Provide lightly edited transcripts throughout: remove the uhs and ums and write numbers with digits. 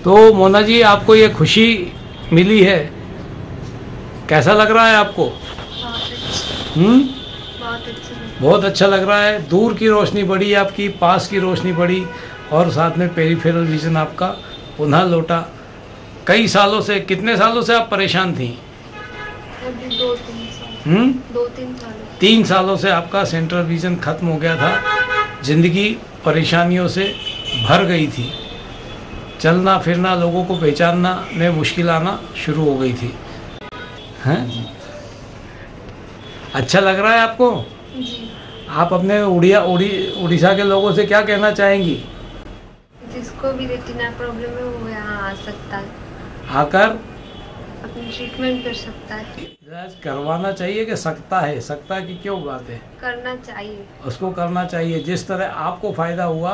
तो मोना जी, आपको ये खुशी मिली है, कैसा लग रहा है आपको? बहुत अच्छा लग रहा है। दूर की रोशनी बढ़ी आपकी, पास की रोशनी बढ़ी, और साथ में पेरिफेरल विजन आपका पुनः लौटा। कई सालों से, कितने सालों से आप परेशान थी? अभी 2-3 साल। 2-3 साल। 3 सालों से आपका सेंट्रल विजन खत्म हो गया था। जिंदगी परेशानियों से भर गई थी। चलना फिरना, लोगों को पहचानना में मुश्किल आना शुरू हो गई थी। हैं? अच्छा लग रहा है आपको? जी। आप अपने उड़ीसा के लोगों से क्या कहना चाहेंगी? जिसको भी रेटिना प्रॉब्लम है वो यहाँ आ सकता है, आकर अपनी ट्रीटमेंट कर सकता है। इलाज करवाना चाहिए कि सकता है? सकता की क्यों बात है, करना चाहिए, उसको करना चाहिए। जिस तरह आपको फायदा हुआ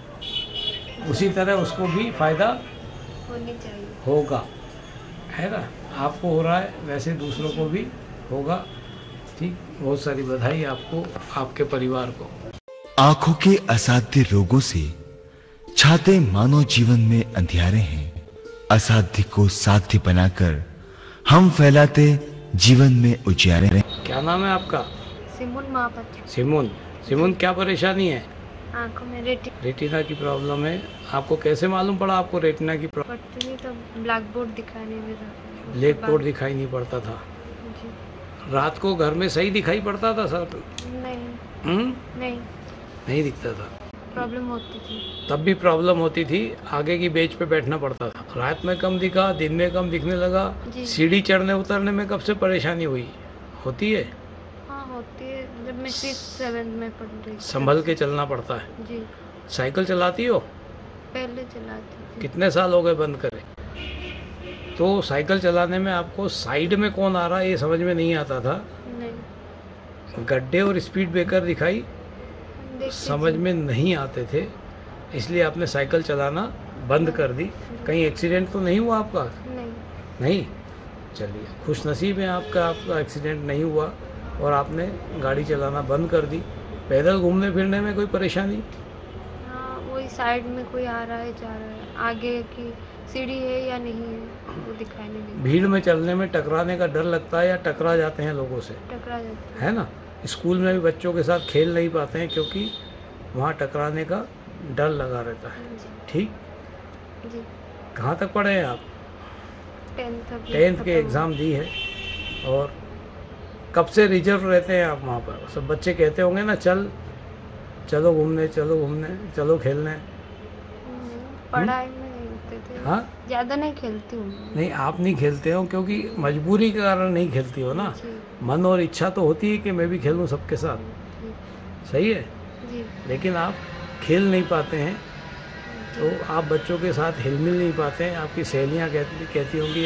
उसी तरह उसको भी फायदा होनी चाहिए, होगा, है ना? आपको हो रहा है वैसे दूसरों को भी होगा। ठीक, बहुत सारी बधाई आपको, आपके परिवार को। आंखों के असाध्य रोगों से छाते मानव जीवन में अंधियारे हैं। असाध्य को साध्य बनाकर हम फैलाते जीवन में उजियारे। क्या नाम है आपका? सिमुन महापात्र। सिमुन, क्या परेशानी है? आंखों में रेटिना की प्रॉब्लम है। आपको कैसे मालूम पड़ा आपको रेटिना की प्रॉब्लम? पड़ती नहीं तो ब्लैक बोर्ड दिखाने में ब्लैक बोर्ड दिखाई नहीं पड़ता था। जी। रात को घर में सही दिखाई पड़ता था सर? नहीं। नहीं दिखता था। प्रॉब्लम होती थी। तब भी प्रॉब्लम होती थी, आगे की बेंच पे बैठना पड़ता था। रात में कम दिखा, दिन में कम दिखने लगा। सीढ़ी चढ़ने उतरने में कब से परेशानी हुई? होती है? हाँ होती है, जब मैं 6th-7th में पढ़ रही थी। संभल के चलना पड़ता है। जी। साइकिल चलाती हो? पहले चलाती थी। कितने साल हो गए बंद करे? तो साइकिल चलाने में आपको साइड में कौन आ रहा है ये समझ में नहीं आता था? नहीं। गड्ढे और स्पीड ब्रेकर दिखाई समझ में नहीं आते थे, इसलिए आपने साइकिल चलाना बंद कर दी। कहीं एक्सीडेंट तो नहीं हुआ आपका? नहीं। चलिए, खुश नसीब है आपका एक्सीडेंट नहीं हुआ और आपने गाड़ी चलाना बंद कर दी। पैदल घूमने फिरने में कोई परेशानी? हाँ, वही साइड में कोई आ रहा है, जा रहा है, आगे की सीढ़ी है या नहीं है वो दिखाई नहीं देता। भीड़ में चलने में टकराने का डर लगता है या टकरा जाते हैं लोगों से? टकरा जाते है ना? स्कूल में भी बच्चों के साथ खेल नहीं पाते हैं क्योंकि वहाँ टकराने का डर लगा रहता है। ठीक जी। कहाँ तक पढ़े हैं आप? 10th के एग्ज़ाम दी है। और कब से रिजर्व रहते हैं आप वहाँ पर? सब बच्चे कहते होंगे ना, चलो घूमने, चलो खेलने। पढ़ाई में नहीं होते थे। हाँ, ज़्यादा नहीं खेलती हूँ। नहीं, आप नहीं खेलते हो क्योंकि मजबूरी के कारण नहीं खेलती हो ना। मन और इच्छा तो होती है कि मैं भी खेलूं सबके साथ, सही है जी। लेकिन आप खेल नहीं पाते हैं, तो आप बच्चों के साथ हिल मिल नहीं पाते हैं। आपकी सहेलियाँ कहती होंगी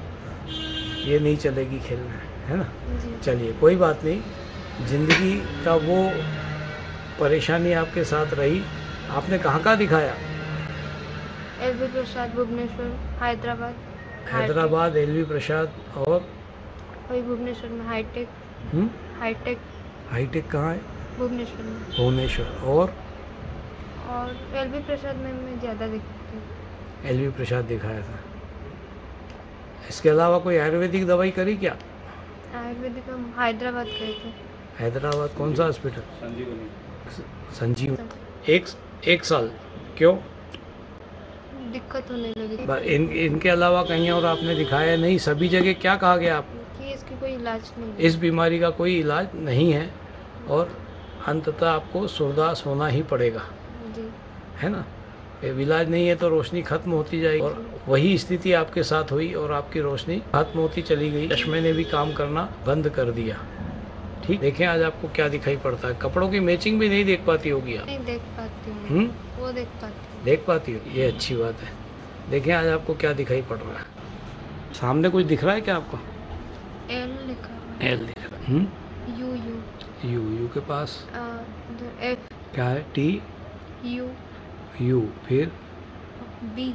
ये नहीं चलेगी खेलना, है ना? चलिए, कोई बात नहीं। ज़िंदगी का वो परेशानी आपके साथ रही। आपने कहाँ दिखाया? एलवी प्रसाद, भुवनेश्वर, हैदराबाद, एलवी प्रसाद, और वही भुवनेश्वर में हाईटेक। हाईटेक कहाँ है? भुवनेश्वर में। भुवनेश्वर। और एलवी प्रसाद में मैं ज़्यादा दिखाती हूँ। एलवी प्रसाद दिखाया था। इसके अलावा कोई आयुर्वेदिक दवाई करी क्या? आयुर्वेदिक हम हैदराबाद गए थे। हैदराबाद कौन सा हॉस्पिटल? संजीवनी। एक साल। क्यों? दिक्कत होने लगी। इनके अलावा कहीं और आपने दिखाया नहीं? सभी जगह क्या कहा गया आप? कि इसकी कोई इलाज नहीं है। इस बीमारी का कोई इलाज नहीं है और अंततः आपको सूरदास होना ही पड़ेगा, जी। है ना? इलाज नहीं है तो रोशनी खत्म होती जाएगी, और वही स्थिति आपके साथ हुई और आपकी रोशनी खत्म होती चली गई। चश्मे ने भी काम करना बंद कर दिया। ठीक, देखें आज आपको क्या दिखाई पड़ता है। कपड़ों की मैचिंग भी नहीं देख पाती होगी आप? नहीं देख पाती हूँ। वो देख पाती हूँ। ये अच्छी बात है। देखें आज आपको क्या दिखाई पड़ रहा है। सामने कुछ दिख रहा है क्या आपको? एल लिखा है। एल दिख रहा है। यू के पास एफ। क्या है? टी यू, फिर बी।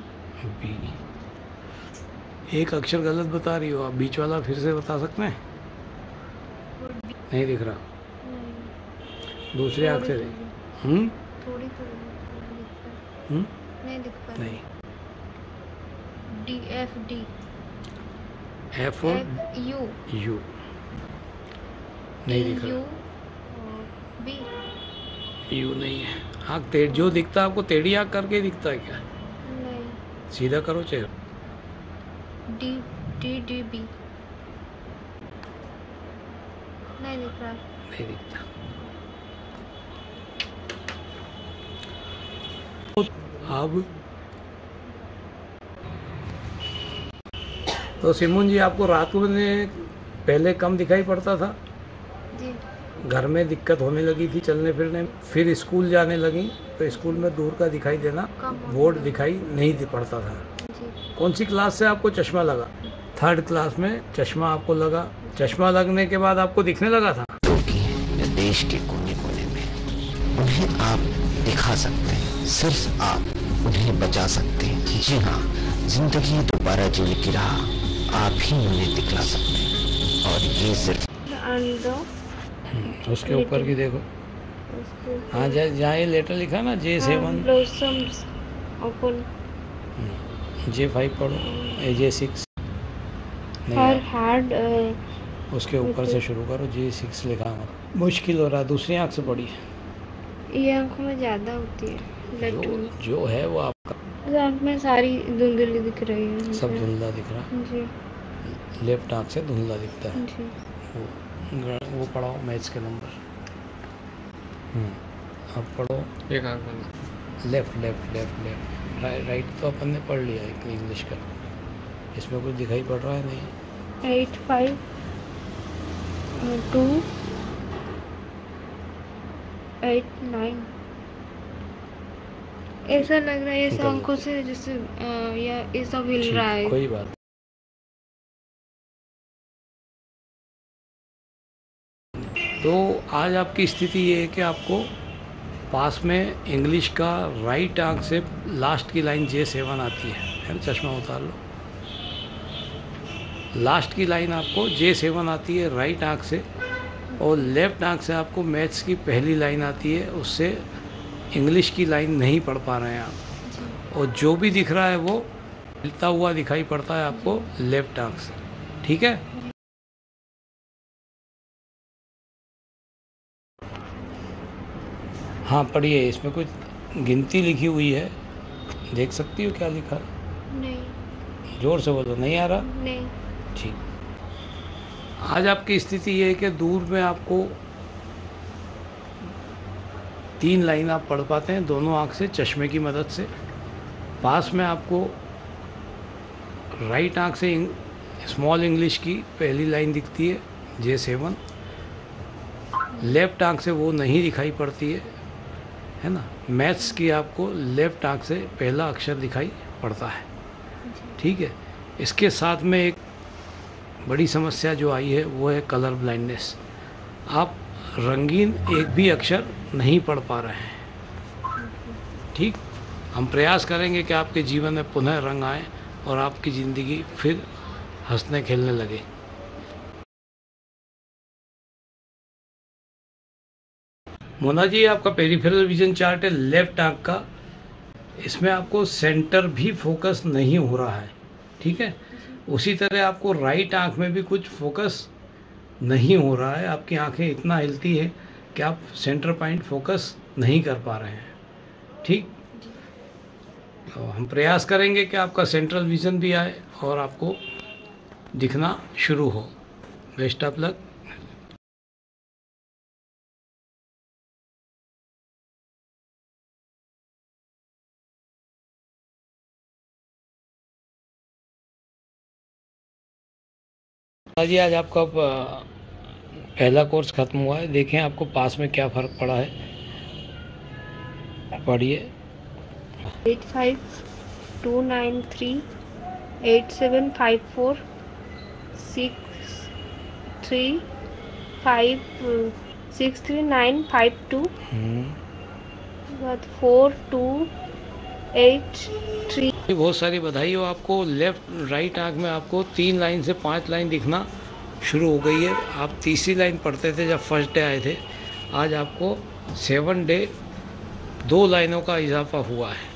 एक अक्षर गलत बता रही हो आप, बीच वाला फिर से बता सकते हैं? नहीं दिख रहा। दूसरे अक्षर है। थोड़ी नहीं दिख पा। नहीं, डी एफ और यू नहीं दिख रहा। बी यू नहीं है। आँख टेढ़ जो दिखता है आपको टेढ़ी आँख करके दिखता है क्या? नहीं। सीधा करो चेहरा। डी बी नहीं दिख रहा। नहीं दिखता। अब तो सिमोन जी आपको रात में पहले कम दिखाई पड़ता था, जी। घर में दिक्कत होने लगी थी चलने फिरने में, फिर स्कूल जाने लगी तो स्कूल में दूर का दिखाई देना, बोर्ड दिखाई नहीं पड़ता था। जी। कौन सी क्लास से आपको चश्मा लगा? 3rd क्लास में चश्मा आपको लगा। चश्मा लगने के बाद आपको दिखने लगा था। देश के कोने कोने में उन्हें आप दिखा सकते हैं, सिर्फ आप उन्हें बचा सकते हैं। जी हाँ, जिंदगी दोबारा जीने की राह आप ही उन्हें दिखला सकते हैं, और ये सिर्फ उसके ऊपर की देखो। हाँ, जहाँ ये लेटर लिखा ना J7 ओपन, J5 पढ़ो, J6 हार्ड। उसके ऊपर से शुरू करो, J6 लिखा हुआ। मुश्किल हो रहा, दूसरी आँख से पढ़िए। ये आँखों में ज़्यादा होती है। जो है वो आपका आँख में सारी धुंधली दिख रही है। सब धुंधला दिख रहा है जी। लेफ्ट आँख से धुंधला दिखता है जी। वो पढ़ाओ मैथ्स के नंबर। अब पढ़ो एक आँख बंद। Left left left left right तो अपन ने पढ़ लिया है इंग्लिश का। इसमें कुछ दिखाई पड़ रहा है? नहीं। 8 5 2 8 9 ऐसा लग रहा है इस आंखों से जैसे या ऐसा हिल रहा है। कोई बात। तो आज आपकी स्थिति ये है कि आपको पास में इंग्लिश का राइट आंख से लास्ट की लाइन J7 आती है ना? चश्मा उतार लो। लास्ट की लाइन आपको J7 आती है राइट आंख से, और लेफ्ट आंख से आपको मैथ्स की पहली लाइन आती है, उससे इंग्लिश की लाइन नहीं पढ़ पा रहे हैं आप। और जो भी दिख रहा है वो हिलता हुआ दिखाई पड़ता है आपको लेफ्ट आंख से। ठीक है? हाँ पढ़िए। इसमें कुछ गिनती लिखी हुई है, देख सकती हो क्या लिखा है? नहीं। जोर से बोलो। नहीं आ रहा? नहीं। ठीक। आज आपकी स्थिति ये है कि दूर में आपको 3 लाइन आप पढ़ पाते हैं दोनों आँख से चश्मे की मदद से। पास में आपको राइट आँख से स्मॉल इंग्लिश की पहली लाइन दिखती है J7। लेफ्ट आँख से वो नहीं दिखाई पड़ती है ना? मैथ्स की आपको लेफ्ट आँख से पहला अक्षर दिखाई पड़ता है। ठीक है? इसके साथ में एक बड़ी समस्या जो आई है वो है कलर ब्लाइंडनेस। आप रंगीन एक भी अक्षर नहीं पढ़ पा रहे हैं। ठीक? हम प्रयास करेंगे कि आपके जीवन में पुनः रंग आए और आपकी ज़िंदगी फिर हंसने खेलने लगे। मोना जी, आपका पेरिफेरल विजन चार्ट है लेफ्ट आँख का। इसमें आपको सेंटर भी फोकस नहीं हो रहा है। ठीक है? उसी तरह आपको राइट आँख में भी कुछ फोकस नहीं हो रहा है। आपकी आंखें इतना हिलती है कि आप सेंटर पॉइंट फोकस नहीं कर पा रहे हैं। ठीक? तो हम प्रयास करेंगे कि आपका सेंट्रल विजन भी आए और आपको दिखना शुरू हो। Best of luck. जी, आज आपका पहला कोर्स ख़त्म हुआ है। देखें आपको पास में क्या फ़र्क पड़ा है। पढ़िए। 8 5 2 9 3 8 7 5 4 6 3 5 6 3 9 5 2 4 2 8 3। बहुत सारी बधाई हो आपको। लेफ्ट राइट आँख में आपको 3 लाइन से 5 लाइन दिखना शुरू हो गई है। आप तीसरी लाइन पढ़ते थे जब फर्स्ट डे आए थे। आज आपको 7 डे 2 लाइनों का इजाफा हुआ है।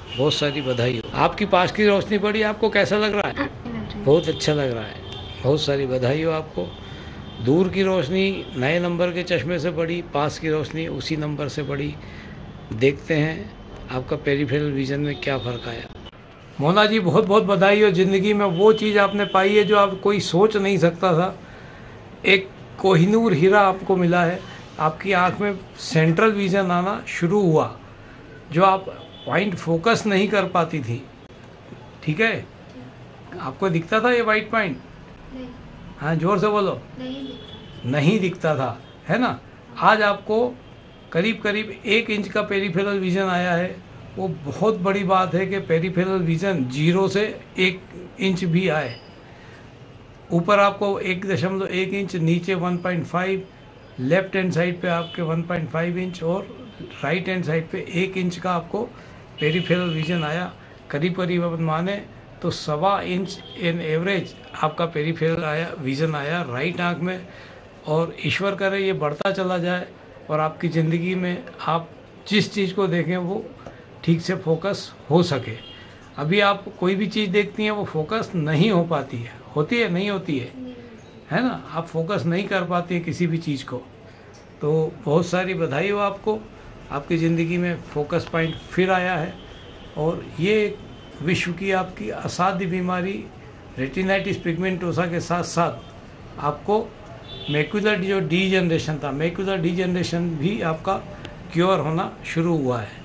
बहुत सारी बधाई हो। आपकी पास की रोशनी पड़ी, आपको कैसा लग रहा है? बहुत अच्छा लग रहा है। बहुत सारी बधाई हो आपको। दूर की रोशनी नए नंबर के चश्मे से पड़ी, पास की रोशनी उसी नंबर से पड़ी। देखते हैं आपका पेरिफेरल विजन में क्या फ़र्क आया। मोना जी, बहुत बहुत बधाई हो। ज़िंदगी में वो चीज़ आपने पाई है जो आप कोई सोच नहीं सकता था। एक कोहिनूर हीरा आपको मिला है। आपकी आँख में सेंट्रल विज़न आना शुरू हुआ, जो आप पॉइंट फोकस नहीं कर पाती थी। ठीक है, आपको दिखता था ये वाइट पॉइंट? नहीं। हाँ, जोर से बोलो। नहीं दिखता था, है ना? आज आपको करीब करीब 1 इंच का पेरिफेरल विज़न आया है। वो बहुत बड़ी बात है कि पेरिफेरल विज़न 0 से 1 इंच भी आए। ऊपर आपको 1.1 इंच, नीचे 1.5, लेफ्ट हैंड साइड पे आपके 1.5 इंच और राइट हैंड साइड पे 1 इंच का आपको पेरिफेरल विज़न आया। करीब करीब अपन माने तो 1.25 इंच इन एवरेज आपका पेरिफेरल विज़न आया राइट आँख में। और ईश्वर करे ये बढ़ता चला जाए और आपकी ज़िंदगी में आप जिस चीज़ को देखें वो ठीक से फोकस हो सके। अभी आप कोई भी चीज़ देखती हैं वो फोकस नहीं हो पाती है। होती है, नहीं होती है ना? आप फोकस नहीं कर पाती हैं किसी भी चीज़ को। तो बहुत सारी बधाई हो आपको। आपकी ज़िंदगी में फोकस पॉइंट फिर आया है। और ये विश्व की आपकी असाध्य बीमारी रेटिनाइटिस पिगमेंटोसा के साथ साथ आपको मैक्यूलर जो डीजनरेशन था, मैक्यूलर डीजनरेशन भी आपका क्योर होना शुरू हुआ है।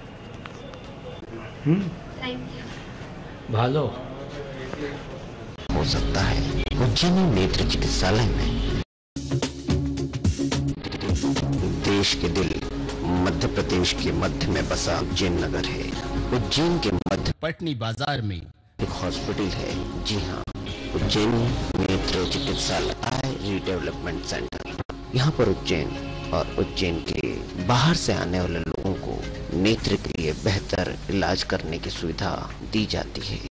भालो हो सकता है उज्जैनी नेत्र चिकित्सालय में। देश के दिल मध्य प्रदेश के मध्य में बसा उज्जैन नगर है। उज्जैन के मध्य पटनी बाजार में एक हॉस्पिटल है। जी हाँ, उज्जैन नेत्र चिकित्सालय आई रीडेवलपमेंट सेंटर। यहाँ पर उज्जैन और उज्जैन के बाहर से आने वाले लोगों को नेत्र के लिए बेहतर इलाज करने की सुविधा दी जाती है।